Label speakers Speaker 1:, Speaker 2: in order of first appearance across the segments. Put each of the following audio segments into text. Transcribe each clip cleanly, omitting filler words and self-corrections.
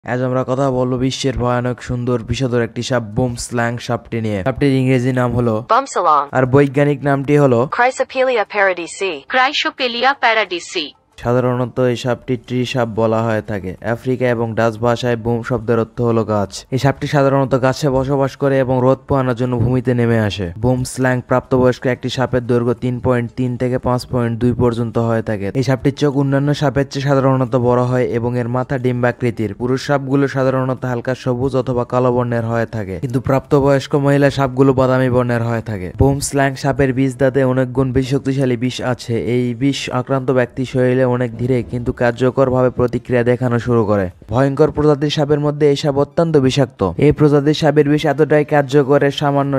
Speaker 1: আজ আমরা কথা বলবো বিশ্বের ভয়ানক সুন্দর বিষধর একটি সাপ বুম স্ল্যাং সাপটি নিয়ে। সাপটির ইংরেজি নাম হলো
Speaker 2: Bumsalong.
Speaker 1: আর বৈজ্ঞানিক নামটি হলো
Speaker 2: Chrysopelia paradisi. Chrysopelia paradisi.
Speaker 1: সাধারণত এই সাপটি ট্রি সাপ বলা হয়ে থাকে। আফ্রিকা এবং ডাচ ভাষায় বুম শব্দের অর্থ হলো গাছ। এই সাপটি সাধারণত গাছে বসবাস করে এবং রোদ পোহানোর জন্য ভূমিতে নেমে আসে। বুম স্ল্যাং প্রাপ্তবয়স্ক একটি সাপের দৈর্ঘ্য 3.3 থেকে 5.2 পর্যন্ত হয়ে থাকে। এই সাপটির চোখ অন্যান্য সাপের চেয়ে সাধারণত বড় হয় এবং এর মাথা ডিম্বাকৃতির। পুরুষ সাপগুলো সাধারণত হালকা সবুজ অথবা কালো বর্ণের হয়ে থাকে, কিন্তু প্রাপ্তবয়স্ক মহিলা সাপগুলো বাদামি বর্ণের হয়ে থাকে। বুম স্ল্যাং সাপের বিষ দাঁতে অনেক গুণ বেশি শক্তিশালী বিষ আছে। এই বিষ আক্রান্ত ব্যক্তি শরীরে অনেক ধীরে কিন্তু কার্যকরভাবে প্রতিক্রিয়া দেখানো শুরু করে। ভয়ঙ্কর প্রজাতির সাপের মধ্যে এই সাপ অত্যন্ত বিষাক্ত। এই প্রজাতির সাপের বিষ এতটাই কার্যকর, সামান্য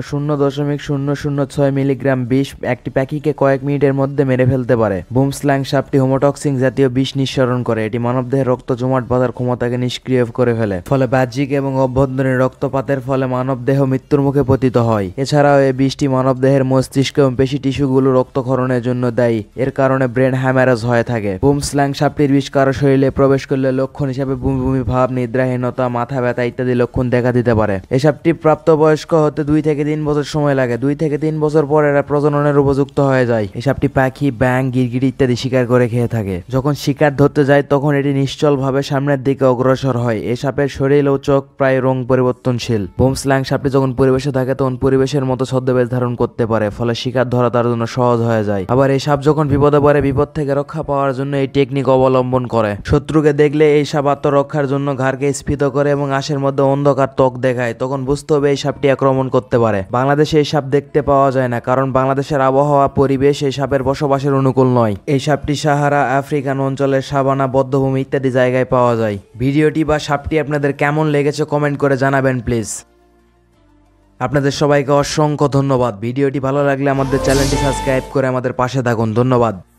Speaker 1: 0.006 মিলিগ্রাম বিষ একটি পাখিকে কয়েক মিনিটের মধ্যে মেরে ফেলতে পারে। বুম স্ল্যাং সাপটি হোমোটক্সিন জাতীয় বিষ নিঃসরণ করে। এটি মানবদেহের রক্ত জমাট বাঁধার ক্ষমতাকে নিষ্ক্রিয় করে ফেলে, ফলে বাহ্যিক এবং অভ্যন্তরীণ রক্তপাতের ফলে মানবদেহ মৃত্যুর মুখে পতিত হয়। এছাড়াও এই বিষটি মানবদেহের মস্তিষ্ক এবং পেশি টিস্যুগুলো রক্তক্ষরণের জন্য দায়ী। এর কারণে ব্রেন হ্যামারেজ হয়ে থাকে। বুম স্ল্যাং সাপটির বিষ কারো শরীরে প্রবেশ করলে লক্ষণ হিসেবে বমি বমি ভাব, নিদ্রাহীনতা, মাথা ব্যথা ইত্যাদি লক্ষণ দেখা দিতে পারে। এই সাপটি প্রাপ্তবয়স্ক হতে 2 থেকে 3 বছর সময় লাগে। 2 থেকে 3 বছর পর এরা প্রজননের উপযুক্ত হয়ে যায়। এই সাপটি পাখি, ব্যাঙ, গিরগিটি ইত্যাদি শিকার করে খেয়ে থাকে। যখন শিকার ধরতে যায় তখন এটি নিশ্চল ভাবে সামনের দিকে অগ্রসর হয়। এই সাপের শরীর ও চোখ প্রায় রং পরিবর্তনশীল। বুম স্ল্যাং সাপটি যখন পরিবেশে থাকে তখন পরিবেশের মতো ছদ্মবেশ ধারণ করতে পারে, ফলে শিকার ধরা তার জন্য সহজ হয়ে যায়। আবার এই সাপ যখন বিপদে পড়ে, বিপদ থেকে রক্ষা পাওয়ার জন্য এই টেকনিক অবলম্বন করে। শত্রুকে দেখলে এই সাপ আত্মরক্ষার জন্য ঘাড়কে স্ফীত করে এবং আশের মধ্যে অন্ধকার ত্বক দেখায়। তখন বুঝতে হবে এই সাপটি আক্রমণ করতে পারে। বাংলাদেশে এই সাপ দেখতে পাওয়া যায় না, কারণ বাংলাদেশের আবহাওয়া পরিবেশ এই সাপের বসবাসের অনুকূল নয়। এই সাপটি সাহারা আফ্রিকান অঞ্চলের সাভানা, বধ্যভূমি ইত্যাদি জায়গায় পাওয়া যায়। ভিডিওটি বা সাপটি আপনাদের কেমন লেগেছে কমেন্ট করে জানাবেন প্লিজ। আপনাদের সবাইকে অসংখ্য ধন্যবাদ। ভিডিওটি ভালো লাগলে আমাদের চ্যানেলটি সাবস্ক্রাইব করে আমাদের পাশে থাকুন। ধন্যবাদ।